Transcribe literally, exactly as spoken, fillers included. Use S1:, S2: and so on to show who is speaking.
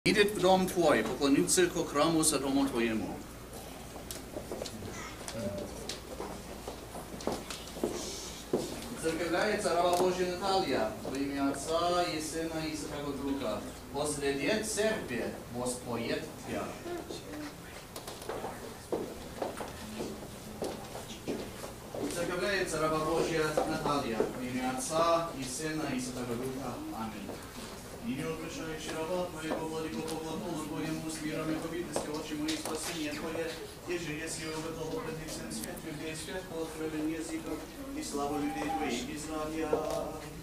S1: Идет в дом Твой, поклониться ко храму Святому Твоему. Закрепляется раба Божья Наталья во имя Отца и Сына и Святого Духа. Посреди церкви воспоет Тебя. Закрепляется раба Божья Наталья во имя Отца и Сына и Святого Духа. Аминь. И не утешающий раба Твоего, Владыко, по платону Твоему, с миром и победности, Отче мой, спасение Твое, еже если увидел обратиться свет людей, свет по откровению языков и славу людей Твоих Израиля.